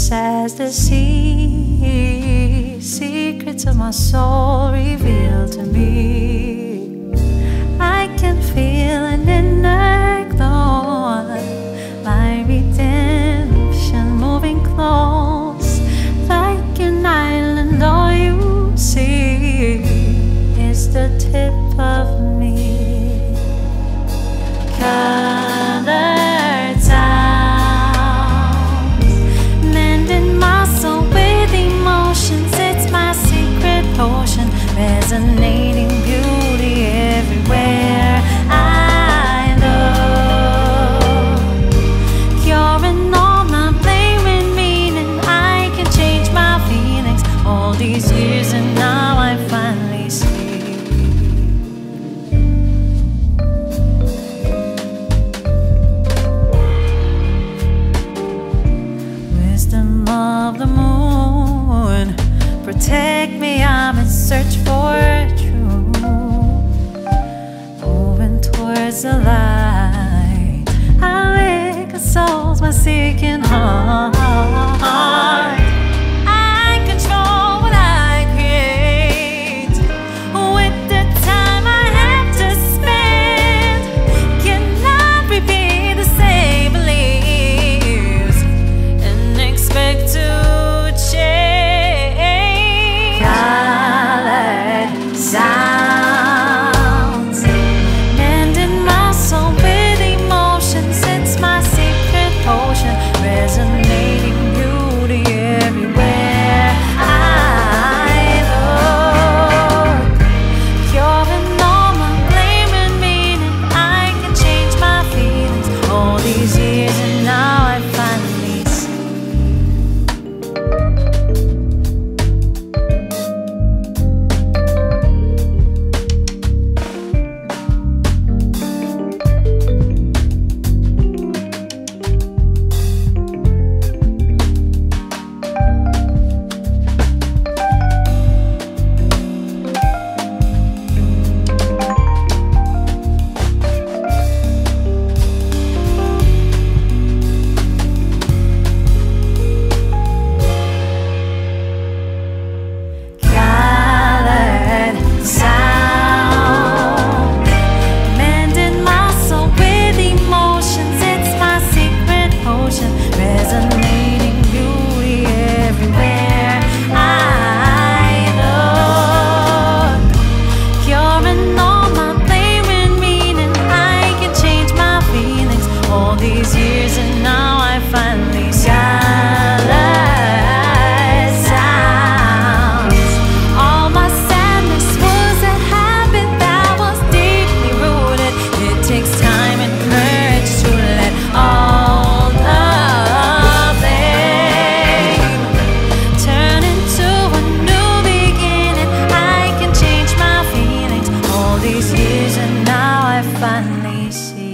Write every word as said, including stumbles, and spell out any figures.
as the sea, secrets of my soul revealed to me. I can feel an inner glow, my redemption moving close, like an island. All you see is the tip of me. Colored sounds, mending my soul with emotions. It's my secret potion, resonating beauty everywhere I look. Curing all my blame and meaning. I can change my feelings all these years, and now I finally see. Of the moon, protect me, I'm in search for truth, moving towards the light. I wake a soul's my seeking heart. I control what I create with the time I have to spend. Cannot repeat the same beliefs and expect to change. Colored sounds, mending my soul with emotions. It's my secret potion, resonating beauty everywhere I look. Curing all my blame and meaning. I can change my feelings all these years, and now I finally see. Colored sound, mending my soul with emotions. It's my secret potion, resonating beauty everywhere I look. Curing all my blame and meaning. I can change my feelings all these years, and now I finally see. Colored sounds, all my sadness was a habit that was deeply rooted. It takes time and courage to let all the blame turn into a new beginning. I can change my feelings all these years, and now I finally see.